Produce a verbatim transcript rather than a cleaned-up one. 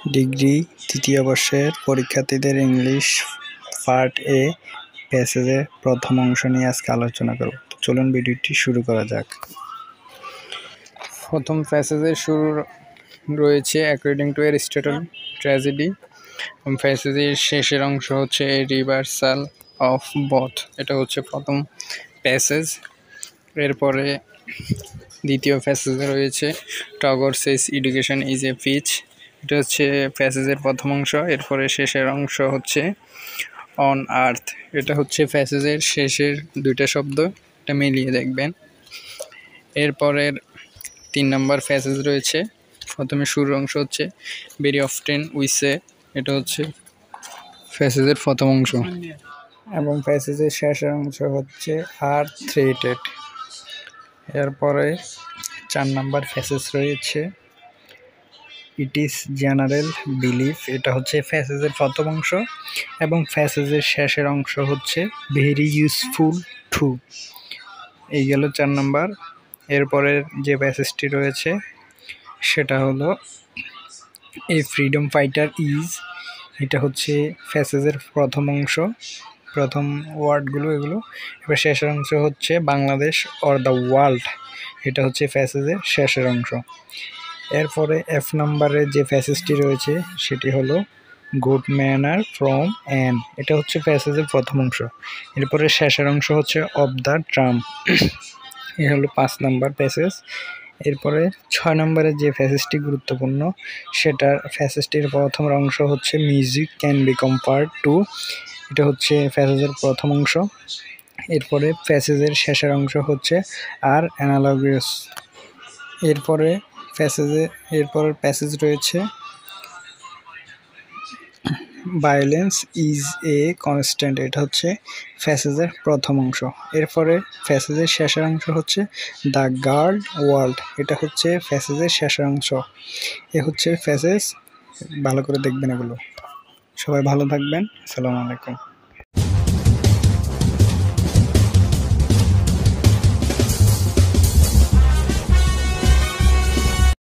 Degree তৃতীয় বর্ষের পরীক্ষার্থীদের ইংলিশ পার্ট এ প্যাসেজের প্রথম অংশ নিয়ে আজকে আলোচনা করব। তো চলুন ভিডিওটি শুরু করা যাক। প্রথম প্যাসেজের শুরু রয়েছে অ্যাকর্ডিং টু অ্যারিস্টটল ট্র্যাজেডি। প্যাসেজের শেষের অংশ হচ্ছে এ রিভার্সাল অফ বথ, এটা হচ্ছে প্রথম প্যাসেজ। এরপরে দ্বিতীয় প্যাসেজে রয়েছে Tagore says education is a pitch, এটা হচ্ছে প্যাসেজের প্রথম অংশ। এরপরে শেষের অংশ হচ্ছে অন আর্থ, এটা হচ্ছে প্যাসেজের শেষের দুইটা শব্দ, এটা মিলিয়ে দেখবেন। এরপরের তিন নম্বর প্যাসেজ রয়েছে, প্রথমে শুরুর অংশ হচ্ছে ভেরি অফটেন উই সে, এটা হচ্ছে প্যাসেজের প্রথম অংশ, এবং প্যাসেজের শেষের অংশ হচ্ছে আর থ্রেটেড। এরপরে চার নম্বর প্যাসেজ রয়েছে ইট ইজ জেনারেল বিলিফ, এটা হচ্ছে প্যাসেজের প্রথম অংশ, এবং প্যাসেজের শেষের অংশ হচ্ছে ভেরি ইউজফুল টু। এই গেল চার নম্বর। এরপরের যে প্যাসেজটি রয়েছে সেটা হলো এ ফ্রিডম ফাইটার ইজ, এটা হচ্ছে প্যাসেজের প্রথম অংশ, প্রথম ওয়ার্ডগুলো এগুলো। এবার শেষের অংশ হচ্ছে বাংলাদেশ অর দ্য ওয়ার্ল্ড, এটা হচ্ছে প্যাসেজের শেষের অংশ। এরপরে এফ নাম্বারে যে প্যাসেজটি রয়েছে সেটি হলো গুড ম্যানার ফ্রম অ্যান, এটা হচ্ছে প্যাসেজের প্রথম অংশ। এরপরে শেষের অংশ হচ্ছে অফ দ্য ট্রাম, এ হলো পাঁচ নাম্বার প্যাসেজ। এরপরে ছয় নম্বরে যে প্যাসেজটি গুরুত্বপূর্ণ সেটার প্যাসেজটির প্রথম অংশ হচ্ছে music can be compared to, এটা হচ্ছে প্যাসেজের প্রথম অংশ। এরপরে প্যাসেজের শেষের অংশ হচ্ছে আর অ্যানালগাস। এরপরে প্যাসেজে এরপরের প্যাসেজ রয়েছে ভায়োলেন্স ইজ এ কনস্ট্যান্ট, এটা হচ্ছে প্যাসেজের প্রথম অংশ। এরপরে প্যাসেজের শেষের অংশ হচ্ছে দ্য গার্ড ওয়ার্ল্ড, এটা হচ্ছে প্যাসেজের শেষের অংশ। এ হচ্ছে প্যাসেজ, ভালো করে দেখবেন এগুলো। সবাই ভালো থাকবেন, আসসালামু আলাইকুম।